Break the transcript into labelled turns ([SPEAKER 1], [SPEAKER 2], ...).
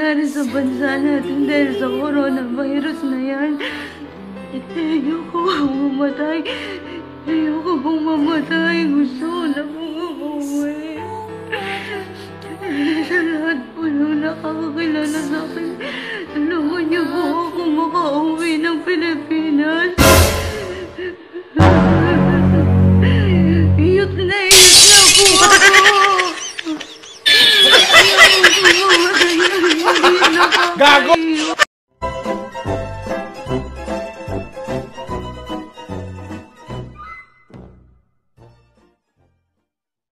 [SPEAKER 1] nangyayari sa bansa natin dahil sa coronavirus na yan. Ayoko pong mamatay. Ayoko pong mamatay. Gusto ko na pong umuwi. Sa lahat po nung nakakakilala sa akin,